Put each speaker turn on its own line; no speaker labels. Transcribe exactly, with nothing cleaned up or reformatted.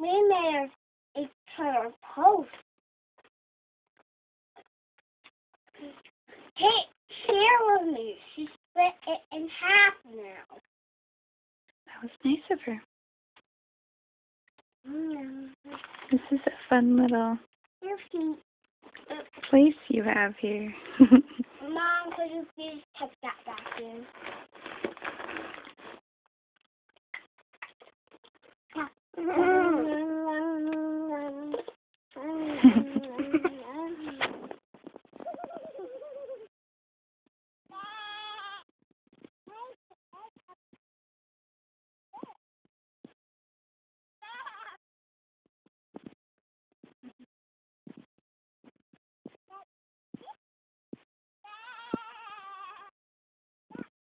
we made a, a her post. Hey, share with me. She split it in half now.
That was nice of her.
Mm.
This is a fun little place you have here.
Mom, could you please tuck that back in?